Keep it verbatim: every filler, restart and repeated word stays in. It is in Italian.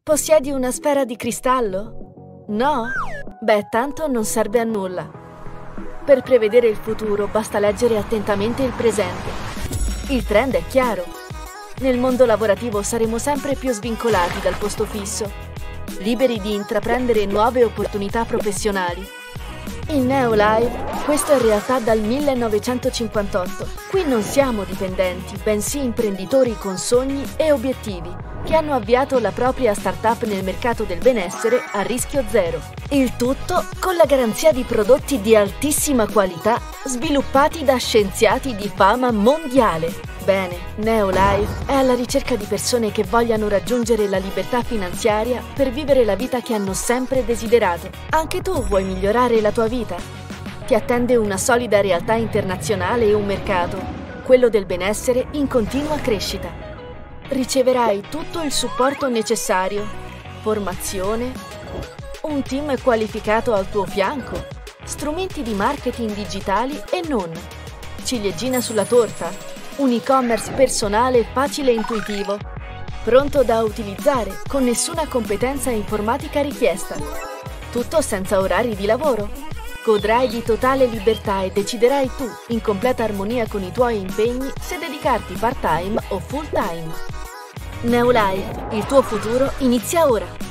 Possiedi una sfera di cristallo? No? Beh, tanto non serve a nulla. Per prevedere il futuro basta leggere attentamente il presente. Il trend è chiaro. Nel mondo lavorativo saremo sempre più svincolati dal posto fisso, liberi di intraprendere nuove opportunità professionali. In Neolive questo è in realtà dal millenovecentocinquantotto. Qui non siamo dipendenti, bensì imprenditori con sogni e obiettivi che hanno avviato la propria startup nel mercato del benessere a rischio zero. Il tutto con la garanzia di prodotti di altissima qualità sviluppati da scienziati di fama mondiale. Bene, Neolive è alla ricerca di persone che vogliano raggiungere la libertà finanziaria per vivere la vita che hanno sempre desiderato. Anche tu vuoi migliorare la tua vita? Ti attende una solida realtà internazionale e un mercato, quello del benessere, in continua crescita. Riceverai tutto il supporto necessario, formazione, un team qualificato al tuo fianco, strumenti di marketing digitali e non, ciliegina sulla torta, un e-commerce personale facile e intuitivo, pronto da utilizzare con nessuna competenza informatica richiesta. Tutto senza orari di lavoro. Godrai di totale libertà e deciderai tu, in completa armonia con i tuoi impegni, se dedicarti part-time o full-time. Neolive, il tuo futuro inizia ora!